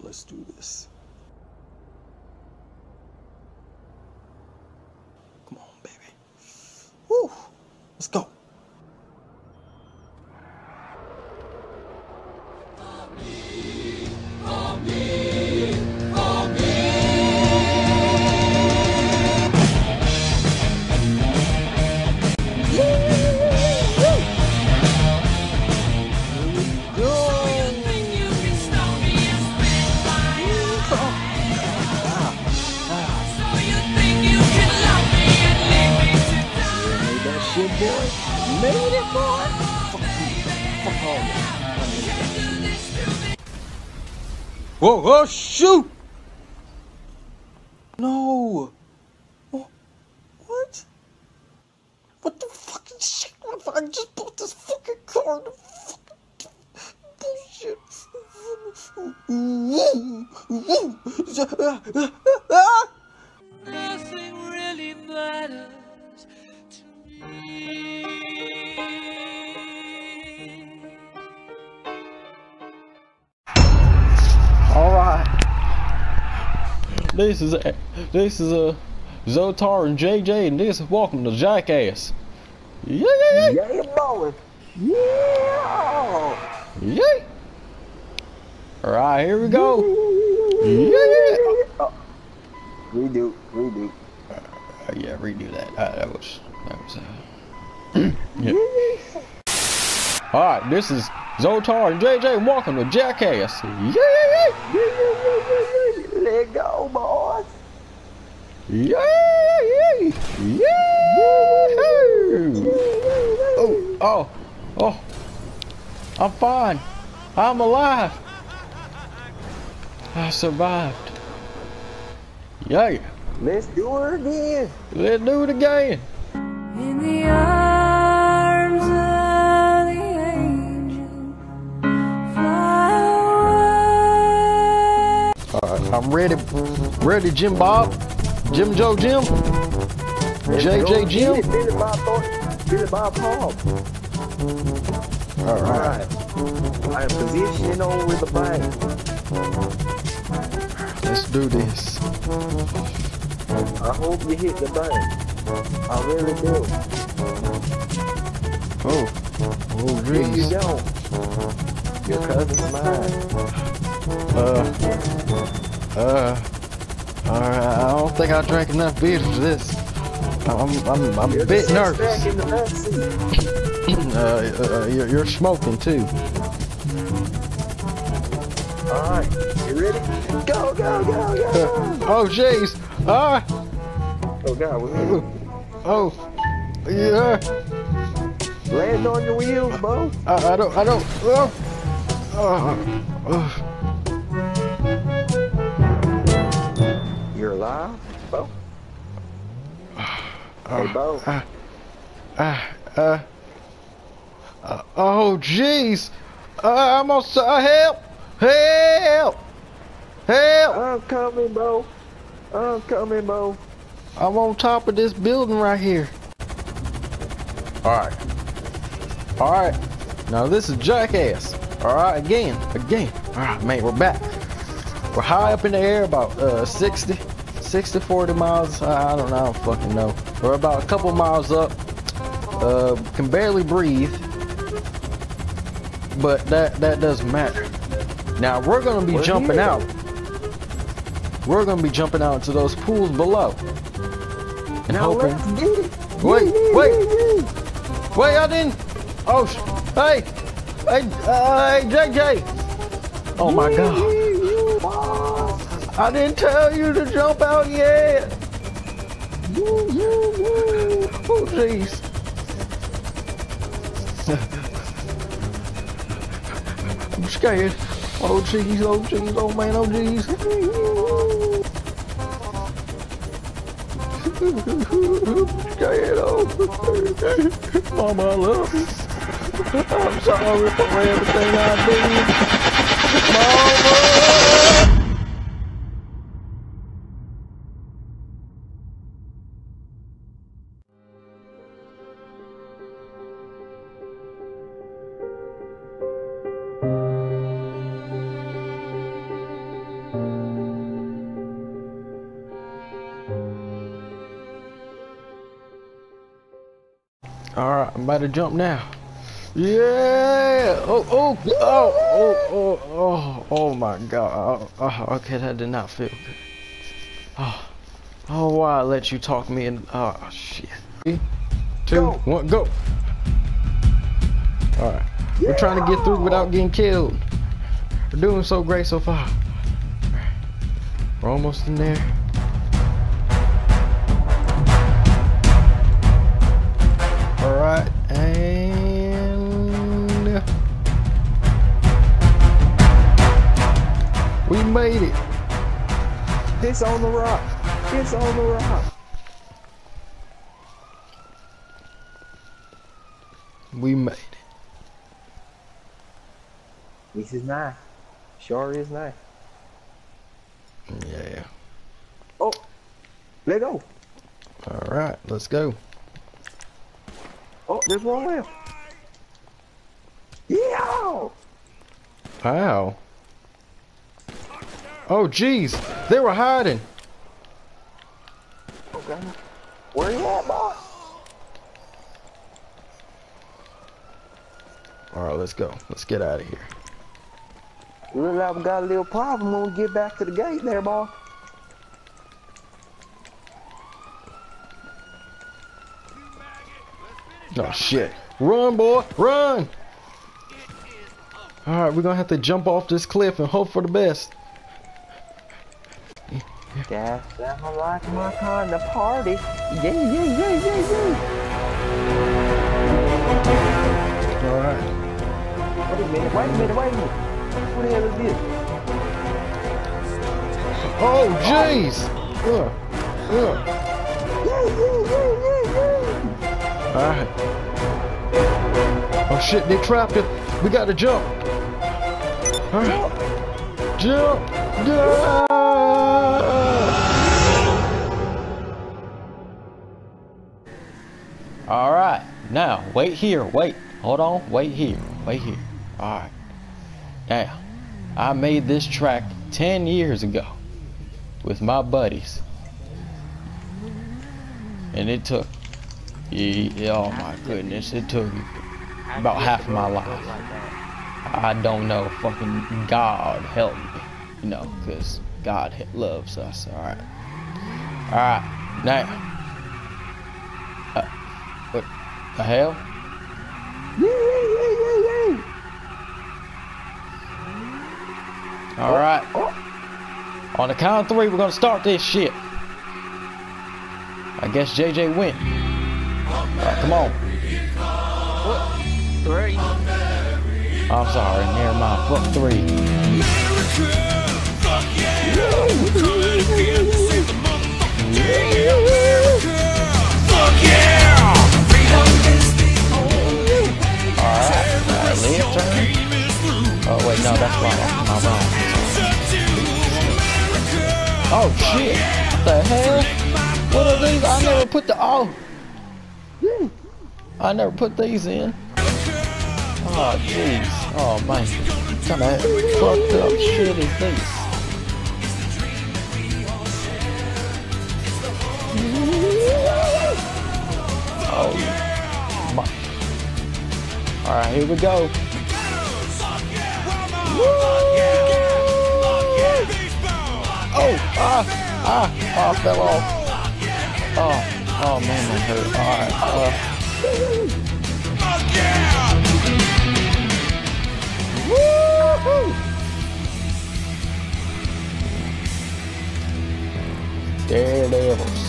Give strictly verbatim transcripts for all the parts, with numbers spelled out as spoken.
let's do this. Come on, baby. Woo! Let's go. Shit, boy. Made it, boy. Fuck you. Fuck all that. Whoa, whoa, shoot! No. Oh, what? What the fucking shit? I just bought this fucking car. The fucking bullshit. Nothing really matters to me. All right. This is a, this is a Zotar and J J, and this is welcome to Jackass. Yeah, yeah, yeah. Yeah, boy. Yeah. Yeah. All right, here we go. Yeah. Oh. Redo, redo. Uh, yeah, redo that. Uh, that was that was. Uh, yeah. All right, this is Zotar and J J, and welcome to Jackass. Yeah, yeah, yeah. Let go, boys. Yeah, yeah, yeah. Oh, oh, oh. I'm fine. I'm alive. I survived. Yeah. Let's do it again. Let's do it again. In the arms of the angel, fly away. Alright, I'm ready. Ready, Jim Bob. Jim Joe Jim. J J Jim. Billy Bob Thornton. Billy Bob Paul. Alright. I am positioning over the bank. Let's do this. I hope you hit the bank. I really do. Oh. Oh, Here you jeez. go. Your cousin's mine. Uh. Uh. Alright, I don't think I drank enough beer for this. I'm, I'm, I'm a bit nervous. In the back seat. uh, uh, you're, you're smoking too. Alright, you ready? Go, go, go, go! Oh, jeez! Ah! Oh, God, we're here. Oh! Yeah! Land on your wheels, Bo. I, I don't, I don't. Oh. Oh. Oh. You're alive, Bo? Oh. Hey, Bo. Uh, uh, uh, uh, oh, jeez! Uh, I'm on. Uh, help! Help! Help! I'm coming, Bo. I'm coming, Bo. I'm on top of this building right here. Alright. Alright. Now this is Jackass. Alright, again. Again. Alright, man, we're back. We're high up in the air, about uh, sixty, sixty, forty miles. I don't know, I don't fucking know. We're about a couple miles up. Uh, can barely breathe. But that, that doesn't matter. Now we're gonna be We're jumping here. out. We're gonna be jumping out into those pools below. And Now hoping. let's get it. Wait, Yeah, yeah, wait. yeah, yeah. Wait, I didn't. Oh, sh hey, hey, uh, hey, J J. Oh my God. I didn't tell you to jump out yet. Oh, jeez. I'm scared. Oh, jeez, oh, jeez, oh, man, oh, jeez. Scared, oh. Mama, I love you. I'm sorry for everything I did. Mama! Alright, I'm about to jump now. Yeah! Oh, oh, oh, oh, oh, oh, oh my god. Oh, oh, okay, that did not feel good. Oh, oh, why I let you talk me in? Oh, shit. Three, two, Go. one, go. Alright, yeah. We're trying to get through without getting killed. We're doing so great so far. We're almost in there. Alright, and we made it. It's on the rock. It's on the rock. We made it. This is nice. Sure is nice. Yeah. Oh, let go. Alright, let's go. Oh, there's one left. Yeah. Wow. Oh, jeez. They were hiding. Okay. Where you at, boss? Alright, let's go. Let's get out of here. Look like we got a little problem when we get back to the gate there, boss. Oh, shit. Run, boy. Run. Alright, we're gonna have to jump off this cliff and hope for the best. That sounds like my kind of party. Yeah, yeah, yeah, yeah, yeah. Alright. Wait a minute, wait a minute, wait a minute. What the hell is this? Oh, jeez. Ugh. Ugh. Yeah, yeah, yeah, yeah, yeah. Alright. Oh shit, they trapped it. We gotta jump. Alright. Jump. Yeah. Alright. Now, wait here. Wait. Hold on. Wait here. Wait here. Alright. Now, I made this track ten years ago with my buddies. And it took, yeah, oh my goodness, it took about half of my life. I don't know, fucking God help me, you know, because God loves us, alright. Alright, now, uh, what the hell? Alright, on the count of three, we're gonna start this shit. I guess J J went. Alright, come on. What? Three? I'm sorry, never mind. Fuck three. America, fuck yeah! We're coming again to save the motherfucking day. America, fuck yeah! Freedom is the only way. Alright, uh, left turn. Oh wait, no, that's my my wrong. Oh shit! What the hell? What are these? I never put the oh. I never put these in. Oh jeez. Oh man. What kind of fucked up shit is this? Oh my. Alright, here we go. Oh, ah, ah, oh, I fell off. Oh, oh man, that hurt. Alright, uh. Woo-hoo! Daredevils.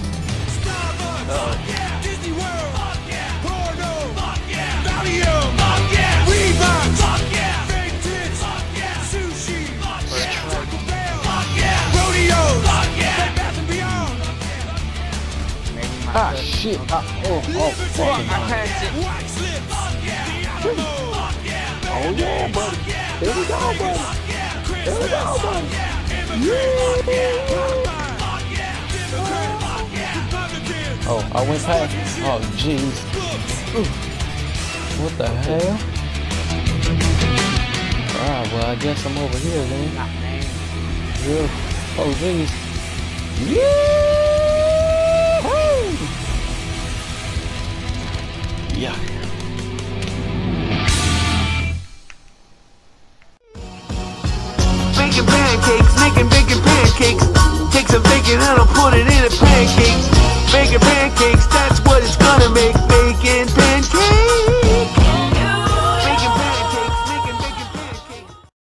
Ah shit! Ah, oh, oh, fucking! I passed it. Oh yeah, buddy. There we go, buddy. There we go, buddy. Yeah. Oh, I went past. Oh jeez. What the hell? Alright, well I guess I'm over here then. Yeah. Oh jeez. Yeah. Yeah. Making pancakes, making bacon pancakes. Take some bacon and I'll put it in a pancake. Bacon pancakes.